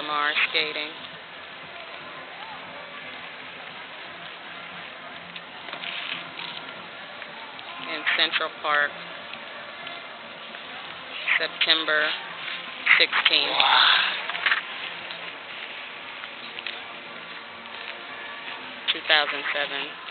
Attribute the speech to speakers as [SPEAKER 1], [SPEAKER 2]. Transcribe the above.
[SPEAKER 1] Lamar skating. In Central Park, September 16th. 2007.